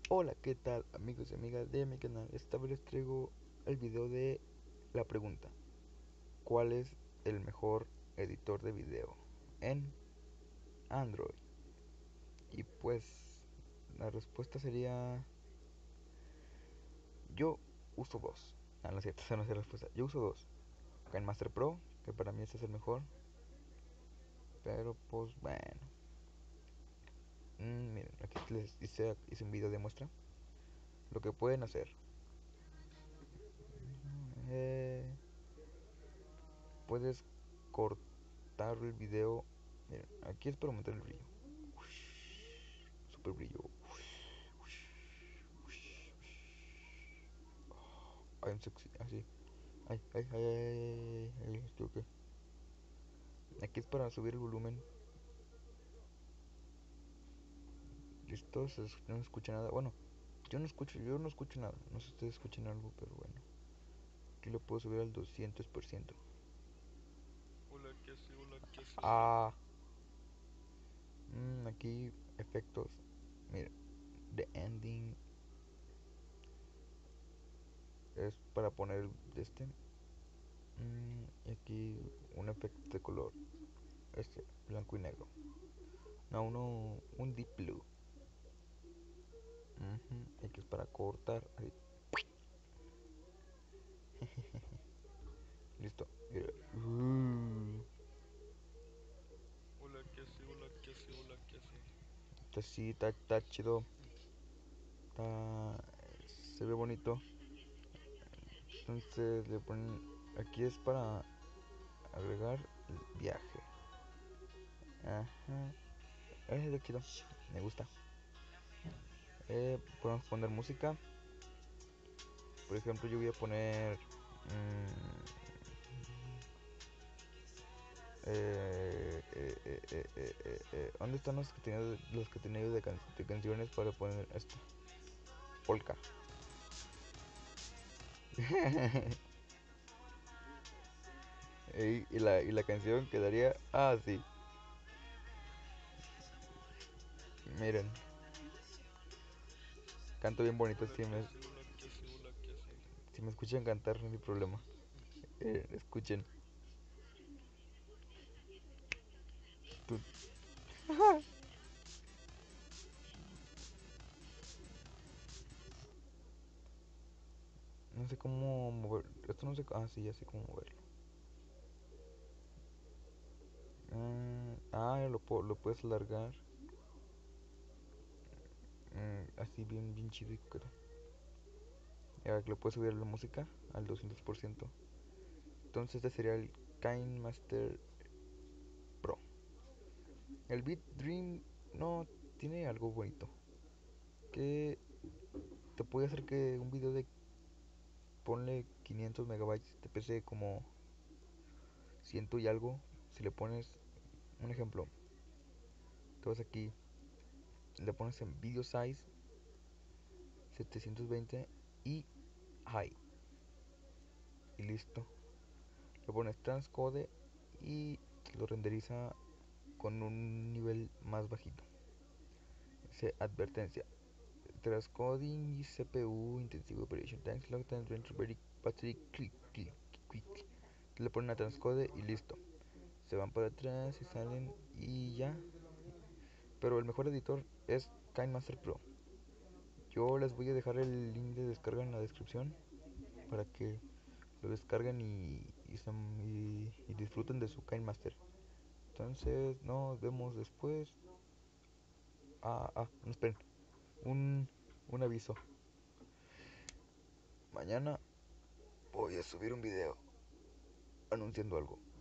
Hola, ¿qué tal amigos y amigas de mi canal? Esta vez les traigo el video de la pregunta: ¿cuál es el mejor editor de video en Android? Y pues la respuesta sería: yo uso dos. No es cierto, esa no es la respuesta. Yo uso dos: KineMaster Pro, que para mí este es el mejor, pero pues bueno. Miren, aquí les hice un video de muestra lo que pueden hacer. Eh, Puedes cortar el video. Miren, aquí es para aumentar el brillo. Super brillo. I'm sexy. Así. Ay, ay, ay, ay, ay, creo que. Aquí es para subir el volumen. Listo, no se escucha nada. Bueno, yo no escucho nada. No sé si ustedes escuchan algo, pero bueno. Aquí lo puedo subir al 200%. Hola, ¿qué hace? Hola, ¿qué hace? Ah, aquí efectos. Mira, the ending es para poner este. Y aquí un efecto de color. Este, blanco y negro. No, un deep blue. Aquí es para cortar. Ahí. Listo. Mira. Hola, ¿qué hace? Hola, ¿qué hace? Hola, ¿qué hace? Este sí, está chido. Está, se ve bonito. Entonces le ponen. Aquí es para agregar el viaje. Ajá. Es chido. Me gusta. Podemos poner música. Por ejemplo, yo voy a poner. ¿Dónde están los que tenía de canciones para poner esto? Polka. Y la canción quedaría así. Miren, canto bien bonito. Hola, ¿qué hace? Hola, ¿qué hace? Hola, ¿qué hace? Si me escuchan cantar, no hay problema. Escuchen. Tú- No sé cómo mover. Esto no sé. Ah, sí, ya sé cómo moverlo. Lo puedes alargar. Así bien, bien chido y coqueto. Ya que lo puedes subir la música al 200%. Entonces este sería el KineMaster Pro. El Beat Dream no tiene algo bonito. Que te puede hacer que un video de, ponle 500 megabytes, te pese como ciento y algo. Si le pones un ejemplo, te vas aquí, le pones en video size 720 y high. Y listo. Le pones transcode y lo renderiza con un nivel más bajito. Dice advertencia: transcoding CPU intensive operation times long time render very battery quick. Le ponen a transcode y listo. Se van para atrás y salen y ya. Pero el mejor editor es KineMaster Pro. Yo les voy a dejar el link de descarga en la descripción para que lo descarguen y disfruten de su KineMaster. Entonces nos vemos después. No, esperen. Un, un aviso. Mañana voy a subir un video anunciando algo.